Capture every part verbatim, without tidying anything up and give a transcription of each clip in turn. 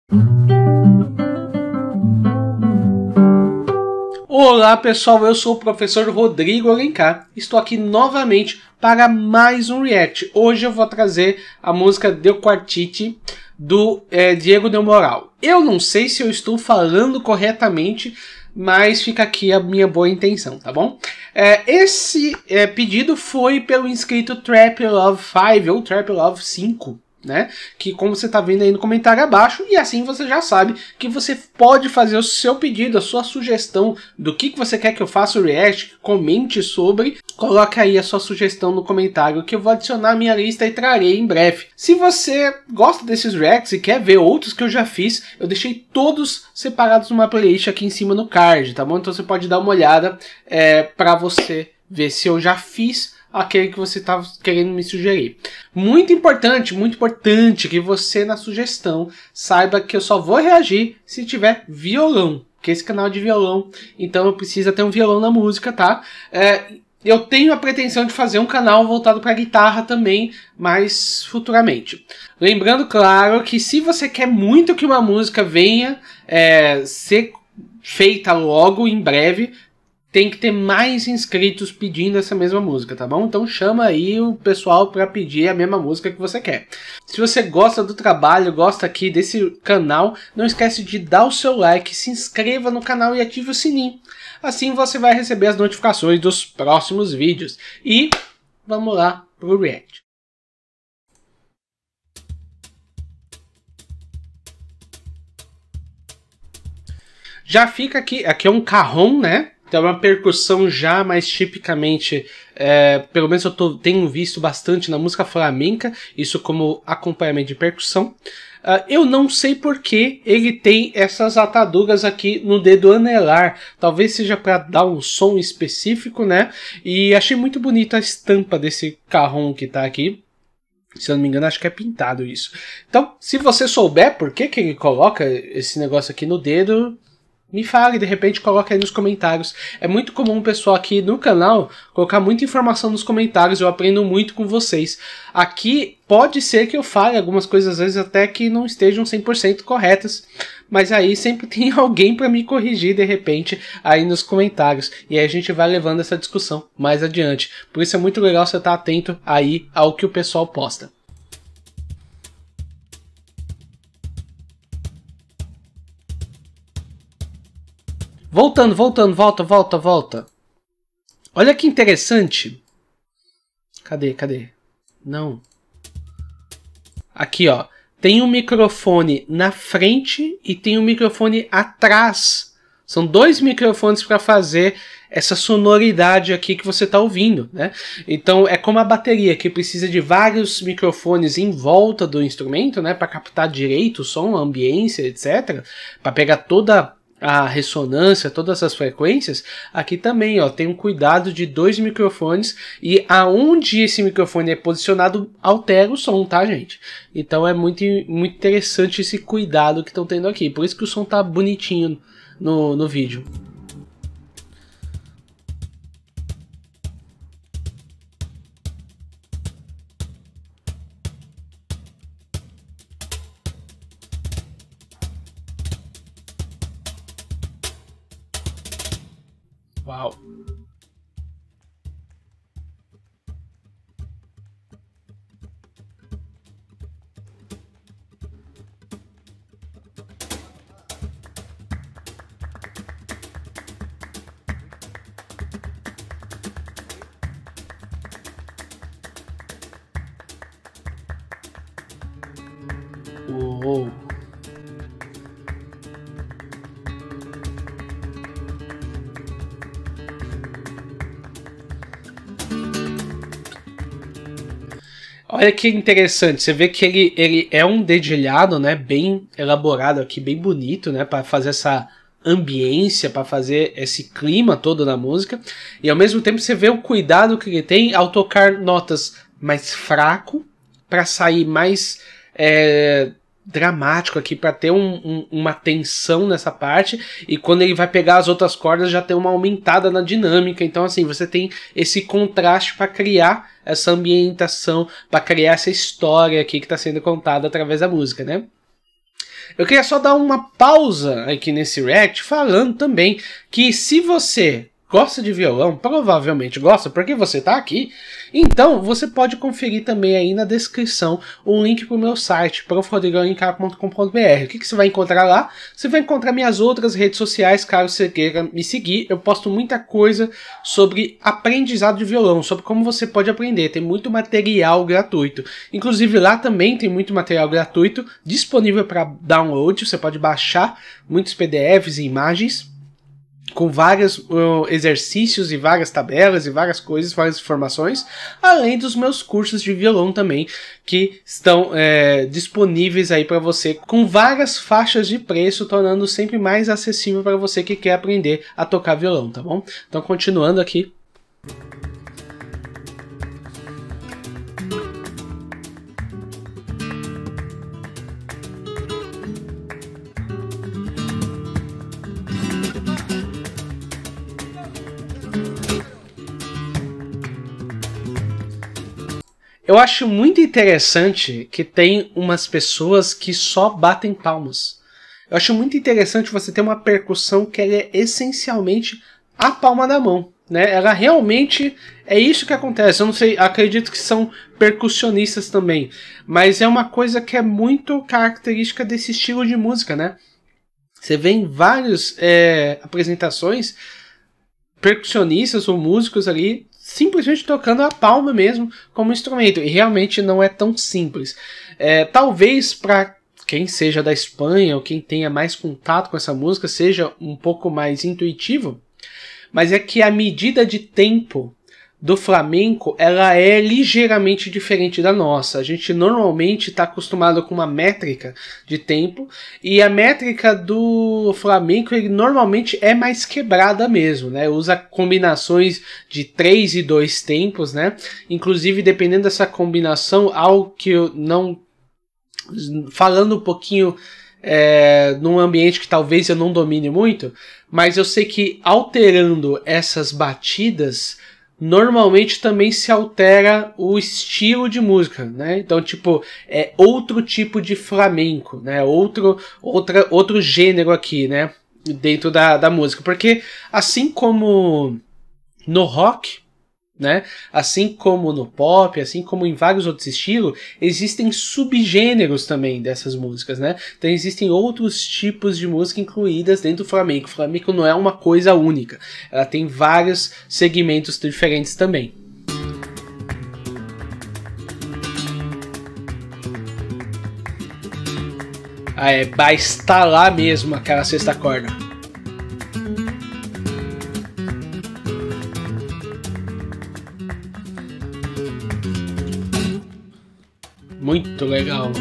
Olá pessoal, eu sou o professor Rodrigo Alencar, estou aqui novamente para mais um react. Hoje eu vou trazer a música Del Quartiti do é, Diego Del Moral. Eu não sei se eu estou falando corretamente, mas fica aqui a minha boa intenção, tá bom? É, esse é, pedido foi pelo inscrito Trap Love cinco ou Trap Love cinco. Né? Que como você está vendo aí no comentário abaixo, e assim você já sabe que você pode fazer o seu pedido, a sua sugestão do que, que você quer que eu faça o react, comente sobre, coloque aí a sua sugestão no comentário que eu vou adicionar à minha lista e trarei em breve. Se você gosta desses reacts e quer ver outros que eu já fiz, eu deixei todos separados numa playlist aqui em cima no card, tá bom? Então você pode dar uma olhada é, para você ver se eu já fiz aquele que você estava querendo me sugerir. Muito importante, muito importante que você na sugestão saiba que eu só vou reagir se tiver violão, porque esse canal é de violão, então eu preciso ter um violão na música, tá? É, eu tenho a pretensão de fazer um canal voltado para guitarra também, mas futuramente. Lembrando, claro, que se você quer muito que uma música venha é, ser feita logo, em breve, tem que ter mais inscritos pedindo essa mesma música, tá bom? Então chama aí o pessoal para pedir a mesma música que você quer. Se você gosta do trabalho, gosta aqui desse canal, não esquece de dar o seu like, se inscreva no canal e ative o sininho. Assim você vai receber as notificações dos próximos vídeos. E vamos lá pro react. Já fica aqui, aqui é um cajón, né? Então é uma percussão já mais tipicamente, é, pelo menos eu tô, tenho visto bastante na música flamenca, isso como acompanhamento de percussão. Uh, eu não sei porque ele tem essas ataduras aqui no dedo anelar, talvez seja para dar um som específico, né? E achei muito bonita a estampa desse cajón que tá aqui. Se eu não me engano, acho que é pintado isso. Então, se você souber por que, que ele coloca esse negócio aqui no dedo, me fale, de repente coloca aí nos comentários. É muito comum o pessoal aqui no canal colocar muita informação nos comentários, eu aprendo muito com vocês. Aqui pode ser que eu fale algumas coisas, às vezes até que não estejam cem por cento corretas, mas aí sempre tem alguém para me corrigir de repente aí nos comentários. E aí a gente vai levando essa discussão mais adiante. Por isso é muito legal você estar atento aí ao que o pessoal posta. Voltando, voltando, volta, volta, volta. Olha que interessante. Cadê, cadê? Não. Aqui, ó. Tem um microfone na frente e tem um microfone atrás. São dois microfones para fazer essa sonoridade aqui que você está ouvindo, né? Então é como a bateria, que precisa de vários microfones em volta do instrumento, né? Para captar direito o som, a ambiência, etcétera. Para pegar toda a ressonância, todas as frequências. Aqui também, ó, tem um cuidado de dois microfones e aonde esse microfone é posicionado altera o som, tá, gente? Então é muito, muito interessante esse cuidado que estão tendo aqui. Por isso que o som tá bonitinho no, no vídeo. Uau! Uou! Olha que interessante, você vê que ele, ele é um dedilhado, né, bem elaborado aqui, bem bonito, né, para fazer essa ambiência, para fazer esse clima todo na música. E ao mesmo tempo você vê o cuidado que ele tem ao tocar notas mais fraco, para sair mais é, dramático aqui, para ter um, um, uma tensão nessa parte, e quando ele vai pegar as outras cordas já tem uma aumentada na dinâmica. Então assim, você tem esse contraste para criar essa ambientação, para criar essa história aqui que está sendo contada através da música, né? Eu queria só dar uma pausa aqui nesse react falando também que se você gosta de violão, provavelmente gosta porque você tá aqui, então você pode conferir também aí na descrição um link pro meu site, prof rodrigo alencar ponto com ponto b r. O que, que você vai encontrar lá? Você vai encontrar minhas outras redes sociais, caso você queira me seguir. Eu posto muita coisa sobre aprendizado de violão, sobre como você pode aprender. Tem muito material gratuito. Inclusive lá também tem muito material gratuito disponível para download. Você pode baixar muitos P D Fs e imagens com vários uh, exercícios e várias tabelas e várias coisas, várias informações, além dos meus cursos de violão também, que estão é, disponíveis aí para você, com várias faixas de preço, tornando sempre mais acessível para você que quer aprender a tocar violão, tá bom? Então, continuando aqui. Eu acho muito interessante que tem umas pessoas que só batem palmas. Eu acho muito interessante você ter uma percussão que ela é essencialmente a palma da mão, né? Ela realmente é isso que acontece. Eu não sei, acredito que são percussionistas também, mas é uma coisa que é muito característica desse estilo de música, né? Você vê em várias é, apresentações percussionistas ou músicos ali simplesmente tocando a palma mesmo como instrumento, e realmente não é tão simples. É, talvez para quem seja da Espanha ou quem tenha mais contato com essa música seja um pouco mais intuitivo, mas é que a medida de tempo do flamenco ela é ligeiramente diferente da nossa. A gente normalmente está acostumado com uma métrica de tempo, e a métrica do flamenco ele normalmente é mais quebrada mesmo, né? Usa combinações de três e dois tempos, né? Inclusive, dependendo dessa combinação, algo que eu não... Falando um pouquinho é, num ambiente que talvez eu não domine muito, mas eu sei que alterando essas batidas normalmente também se altera o estilo de música, né? Então, tipo, é outro tipo de flamenco, né? Outro, outra, outro gênero aqui, né? Dentro da, da música. Porque assim como no rock, né? Assim como no pop, assim como em vários outros estilos, existem subgêneros também dessas músicas, né? Então existem outros tipos de música incluídas dentro do flamenco. O flamenco não é uma coisa única, ela tem vários segmentos diferentes também. Ah, é, vai estar lá mesmo aquela sexta corda. Muito legal.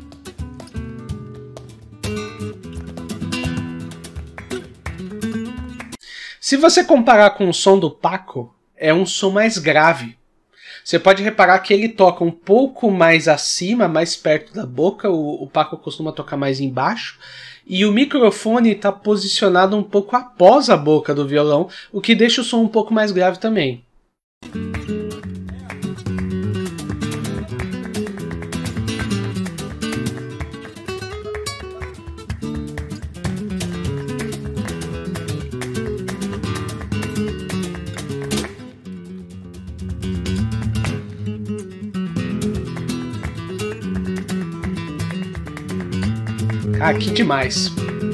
Se você comparar com o som do Paco, é um som mais grave. Você pode reparar que ele toca um pouco mais acima, mais perto da boca. O, o Paco costuma tocar mais embaixo. E o microfone está posicionado um pouco após a boca do violão, o que deixa o som um pouco mais grave também. Ah, que demais.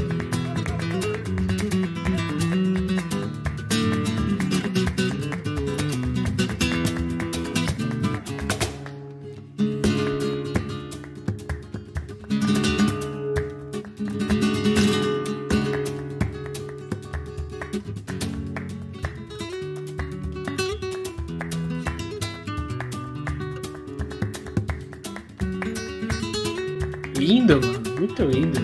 Lindo, mano. Muito lindo.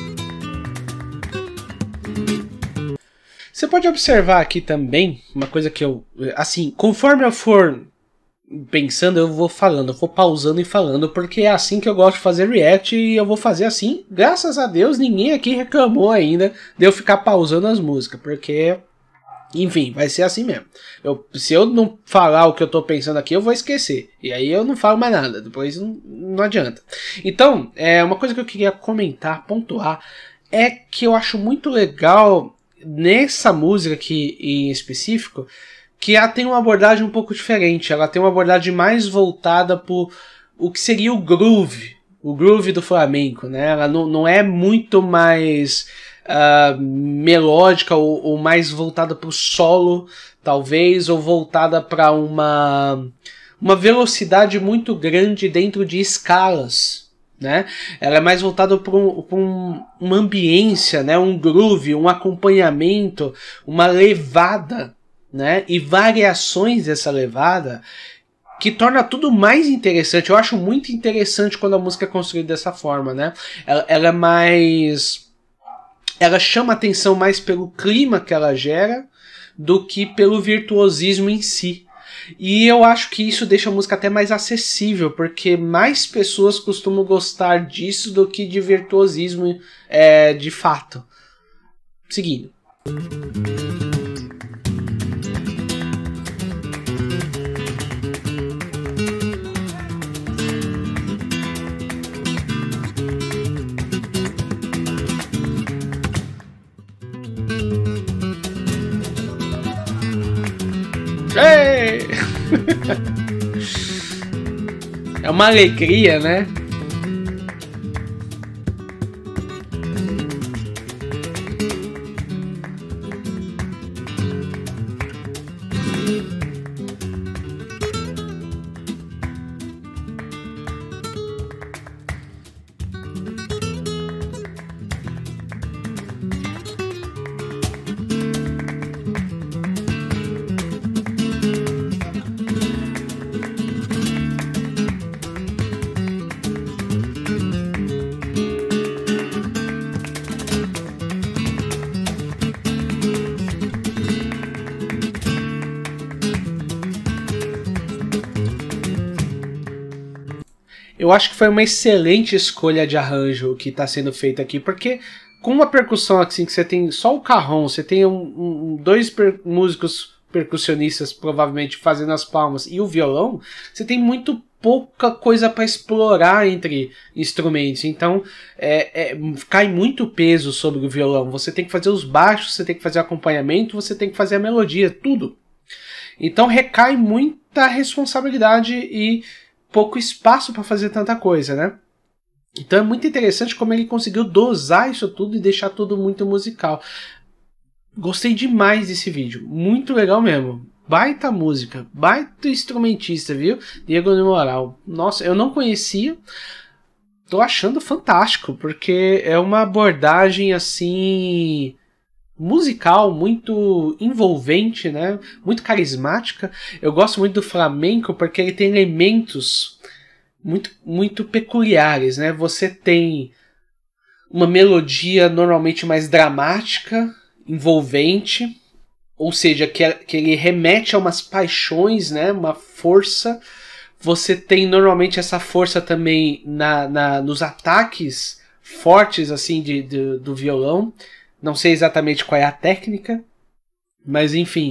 Você pode observar aqui também uma coisa que eu... Assim, conforme eu for pensando, eu vou falando, eu vou pausando e falando, porque é assim que eu gosto de fazer react, e eu vou fazer assim. Graças a Deus, ninguém aqui reclamou ainda de eu ficar pausando as músicas, porque Enfim, vai ser assim mesmo. Eu, se eu não falar o que eu tô pensando aqui, eu vou esquecer. E aí eu não falo mais nada. Depois não, não adianta. Então, é, uma coisa que eu queria comentar, pontuar, é que eu acho muito legal nessa música aqui em específico, que ela tem uma abordagem um pouco diferente. Ela tem uma abordagem mais voltada por o que seria o groove. O groove do flamenco, né? Ela não, não é muito mais... Uh, melódica ou, ou mais voltada para o solo, talvez, ou voltada para uma, uma velocidade muito grande dentro de escalas, né? Ela é mais voltada para um, um, uma ambiência, né? Um groove, um acompanhamento, uma levada, né? E variações dessa levada que torna tudo mais interessante. Eu acho muito interessante quando a música é construída dessa forma, né? Ela, ela é mais... Ela chama atenção mais pelo clima que ela gera do que pelo virtuosismo em si. E eu acho que isso deixa a música até mais acessível, porque mais pessoas costumam gostar disso do que de virtuosismo é, de fato. Seguindo. É uma alegria, né? Eu acho que foi uma excelente escolha de arranjo que está sendo feita aqui, porque com uma percussão assim que você tem só o carrom, você tem um, um, dois per músicos percussionistas provavelmente fazendo as palmas e o violão, você tem muito pouca coisa para explorar entre instrumentos. Então é, é, cai muito peso sobre o violão. Você tem que fazer os baixos, você tem que fazer o acompanhamento, você tem que fazer a melodia, tudo. Então recai muita responsabilidade e pouco espaço para fazer tanta coisa, né? Então é muito interessante como ele conseguiu dosar isso tudo e deixar tudo muito musical. Gostei demais desse vídeo, muito legal mesmo. Baita música, baita instrumentista, viu? Diego de Moral. Nossa, eu não conhecia, tô achando fantástico, porque é uma abordagem assim... musical, muito envolvente, né? Muito carismática. Eu gosto muito do flamenco porque ele tem elementos muito, muito peculiares, né? Você tem uma melodia normalmente mais dramática, envolvente, ou seja, que, que ele remete a umas paixões, né? Uma força. Você tem normalmente essa força também na, na, nos ataques fortes assim de, de, do violão. Não sei exatamente qual é a técnica, mas enfim,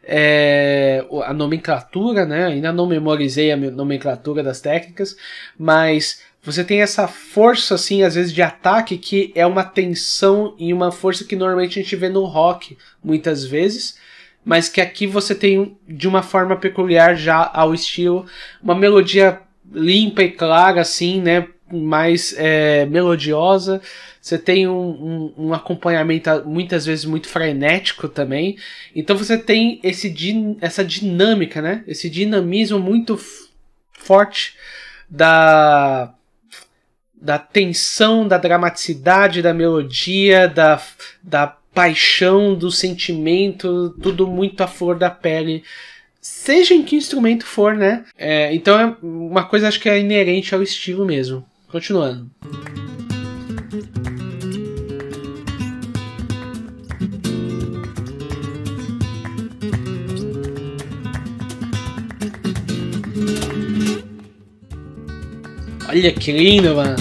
é, a nomenclatura, né? Ainda não memorizei a nomenclatura das técnicas, mas você tem essa força, assim, às vezes de ataque, que é uma tensão e uma força que normalmente a gente vê no rock, muitas vezes, mas que aqui você tem de uma forma peculiar já ao estilo, uma melodia limpa e clara, assim, né? Mais é, melodiosa. Você tem um, um, um acompanhamento muitas vezes muito frenético também. Então você tem esse, essa dinâmica, né? Esse dinamismo muito forte da, da tensão, da dramaticidade, da melodia, da, da paixão, do sentimento, tudo muito à flor da pele. Seja em que instrumento for, né? É, então é uma coisa, acho que é inerente ao estilo mesmo. Continuando. Olha que lindo, mano.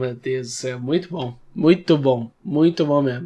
meu Deus do céu, muito bom, muito bom, muito bom mesmo.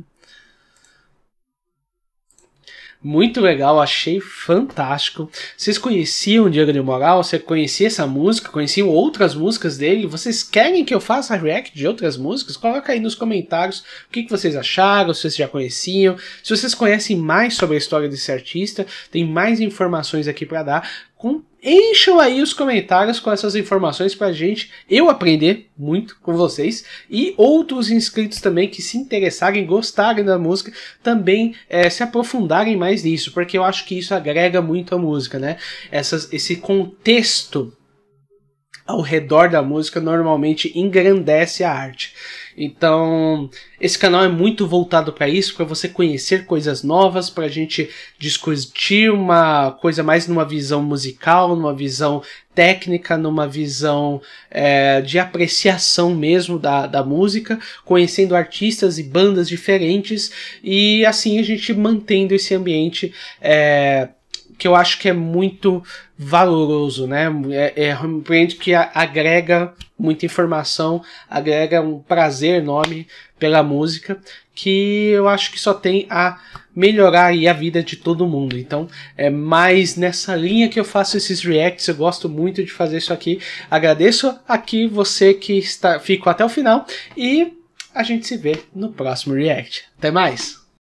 Muito legal, achei fantástico. Vocês conheciam o Diogo de Moral? Você conhecia essa música? Conheciam outras músicas dele? Vocês querem que eu faça react de outras músicas? Coloca aí nos comentários o que, que vocês acharam, se vocês já conheciam. Se vocês conhecem mais sobre a história desse artista, tem mais informações aqui para dar. Com... Encham aí os comentários com essas informações pra gente, eu aprender muito com vocês e outros inscritos também que se interessarem, gostarem da música, também é, se aprofundarem mais nisso, porque eu acho que isso agrega muito a música, né? Essas, esse contexto ao redor da música normalmente engrandece a arte. Então, esse canal é muito voltado para isso, para você conhecer coisas novas, para a gente discutir uma coisa mais numa visão musical, numa visão técnica, numa visão é, de apreciação mesmo da, da música, conhecendo artistas e bandas diferentes, e assim a gente mantendo esse ambiente é, que eu acho que é muito valoroso, né? É, é um ambiente que agrega muita informação, agrega um prazer enorme pela música, que eu acho que só tem a melhorar aí a vida de todo mundo. Então é mais nessa linha que eu faço esses reacts, eu gosto muito de fazer isso aqui. Agradeço aqui você que está, ficou até o final e a gente se vê no próximo react. Até mais!